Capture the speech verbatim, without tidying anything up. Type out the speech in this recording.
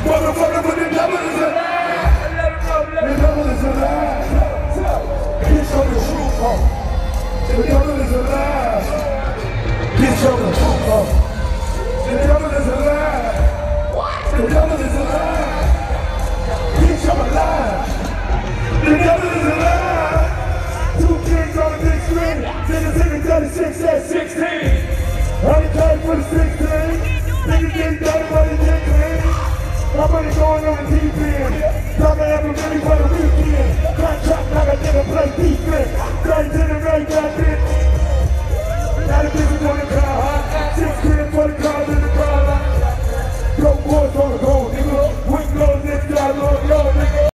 Motherfucker, but the devil is alive. The devil is alive. Get your the truth on. The devil is alive. Get your the truth on. The devil is alive. The devil is alive. Get your alive. The devil is alive. Two kids on the big screen. Niggas in the thirty-six at sixteen. Honey came for the sixteen. Niggas getting dirty by the dick clean. My money going on the T V. Talking every minute for the weekend.